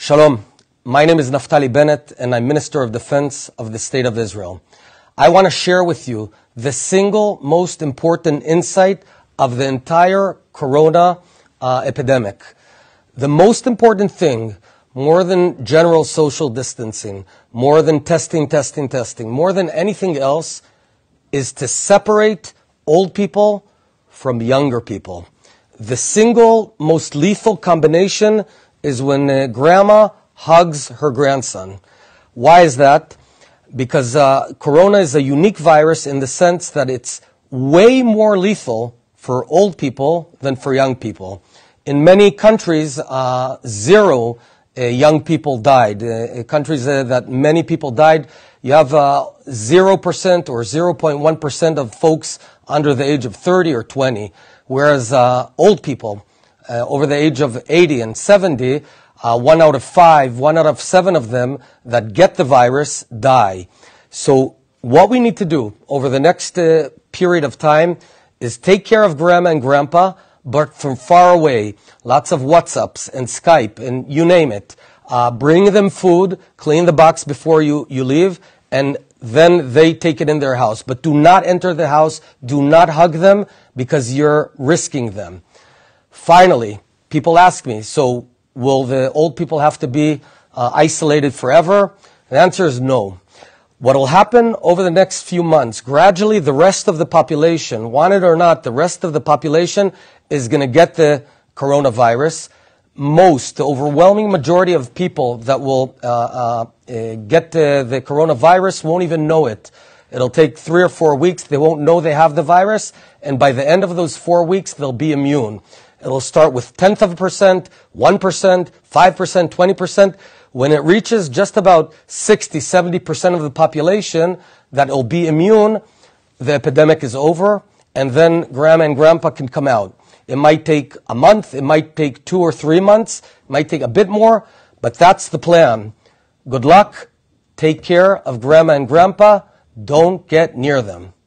Shalom. My name is Naftali Bennett, and I'm Minister of Defense of the State of Israel. I want to share with you the single most important insight of the entire corona epidemic. The most important thing, more than general social distancing, more than testing, more than anything else, is to separate old people from younger people. The single most lethal combination is when grandma hugs her grandson. Why is that? Because corona is a unique virus in the sense that it's way more lethal for old people than for young people. In many countries, zero young people died. Countries that many people died, you have 0% or 0.1% of folks under the age of 30 or 20, whereas old people over the age of 80 and 70, 1 out of 5, 1 out of 7 of them that get the virus die. So what we need to do over the next period of time is take care of grandma and grandpa, but from far away. Lots of WhatsApps and Skype and you name it. Bring them food, clean the box before you leave, and then they take it in their house. But do not enter the house, do not hug them, because you're risking them. Finally, people ask me, so will the old people have to be isolated forever? The answer is no. What will happen over the next few months, gradually the rest of the population, want it or not, the rest of the population is going to get the coronavirus. The overwhelming majority of people that will get the coronavirus won't even know it. It'll take 3 or 4 weeks. They won't know they have the virus. And by the end of those 4 weeks, they'll be immune. It'll start with 0.1%, 1%, 5%, 20%. When it reaches just about 60, 70% of the population that will be immune, the epidemic is over, and then grandma and grandpa can come out. It might take a month, it might take 2 or 3 months, it might take a bit more, but that's the plan. Good luck, take care of grandma and grandpa, don't get near them.